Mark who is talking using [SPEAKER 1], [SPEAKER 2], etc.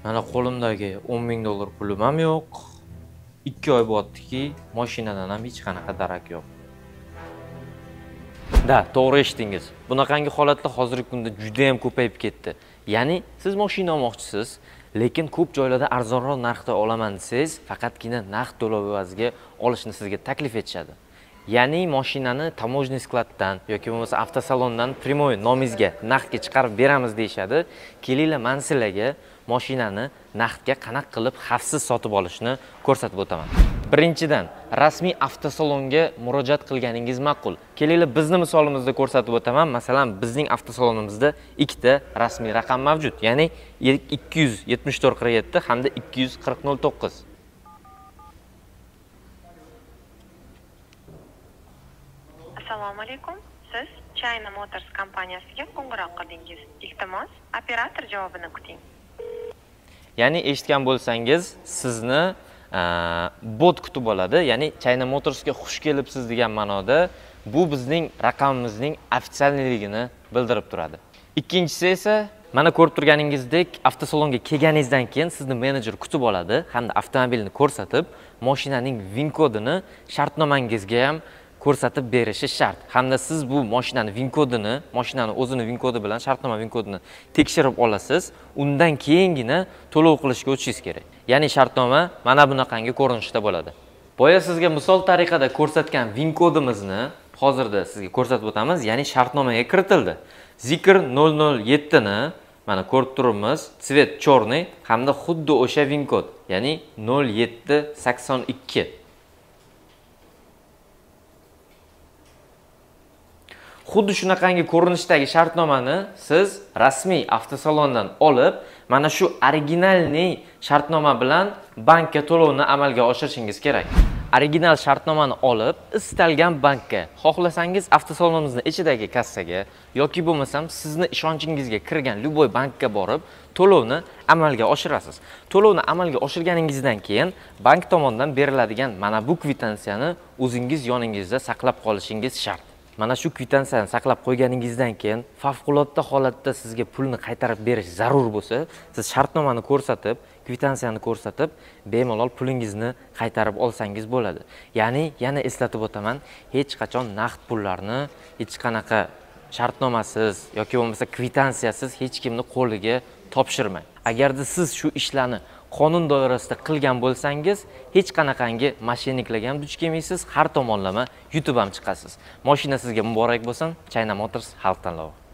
[SPEAKER 1] Mana qo'limdagi 10 ming dollar pulim ham yo'q. 2 oy bo'lyaptiki, mashinadan ham hech qanaqa darak yo'q. Da, to'g'ri eshitdingiz. Bunaqangi holatlar hozirgi kunda juda ham ko'payib ketdi. Ya'ni siz mashina olmoqchisiz, lekin ko'p joylarda arzonroq narxda olaman desangiz, faqatgina naqd to'lov evaziga olishni sizga taklif etishadi. Ya'ni mashinani tamojniy skladdan yoki bo'lmasa avtosalondan primoy nomingizga naqdga chiqarib beramiz deyshadi. Kelinglar, men sizlarga mashinani naqdga qanaqa qilib xavfsiz sotib olishni ko'rsatib o'taman. Birinchidan, rasmiy avtosalonga murojaat qilganingiz ma'qul. Kelinglar, bizning misolimizda ko'rsatib o'taman. Masalan, bizning avtosalonimizda ikkita rasmiy raqam mavjud, ya'ni 27447 hamda 24009.
[SPEAKER 2] Assalomu alaykum. Siz China Motors kompaniyasiga qo'ng'iroq qildingiz. Iltimos, operator javobini kuting.
[SPEAKER 1] Ya'ni eshitgan bo'lsangiz, sizni bot kutib oladi. Ya'ni China Motorsga xush kelibsiz degan ma'noda bu bizning raqamimizning ofitsialligini bildirib turadi. Ikkinchisi esa mana ko'rib turganingizdek, avtosalonga kelganingizdan keyin sizni menejer kutib oladi hamda avtomobilni ko'rsatib, mashinaning VIN kodini shartnomangizga ham ko'rsatib berishi shart. Hamda siz bu mashinani VIN kodini, mashinani o'zini VIN kodi bilan shartnoma VIN kodini tekshirib olasiz. Undan keyingina to'lov qilishga o'tishingiz kerak. Ya'ni shartnoma mana bunaqangi ko'rinishda bo'ladi. Boya sizga misol tariqada ko'rsatgan VIN kodimizni hozirda sizga ko'rsatib o'tamiz. Ya'ni shartnomaga kiritildi. Zikr 007 ni mana ko'rib turibmiz, svet chorniy hamda xuddi o'sha VIN kod, ya'ni 0782. Xuddi shunaqangi ko'rinishdagi shartnomani siz rasmiy avtosalondan olib, mana shu originalniy shartnoma bilan bankka to'lovni amalga oshirishingiz kerak. Original shartnomani olib, istalgan bankka, xohlasangiz avtosalonimizning ichidagi kassaga yoki bo'lmasam sizni ishonchingizga kirgan любой bankka borib, to'lovni amalga oshirasiz. To'lovni amalga oshirganingizdan keyin bank tomonidan beriladigan mana bu kvitansiyani o'zingiz yoningizda saqlab qolishingiz shart. Mana shu kvitansiyani saqlab qo'yganingizdan keyin favqulodda holatda sizga pulni qaytarib berish zarur bo'lsa, siz shartnomani ko'rsatib, kvitansiyani ko'rsatib, bemalol pulingizni qaytarib olsangiz bo'ladi. Ya'ni yana eslatib o'taman, hech qachon naqd pullarni hech qanaqa shartnomasiz yoki bo'lmasa kvitansiyasiz hech kimni qo'liga topshirmang. Agarda siz shu ishlarni qonun doirasida qilgan bo'lsangiz, hech qanaqangi mashinniklarga ham duch kelmaysiz, har tomonlama yutib ham chiqasiz. Mashina sizga muborak bo'lsin. China Motors xalq tanlovi.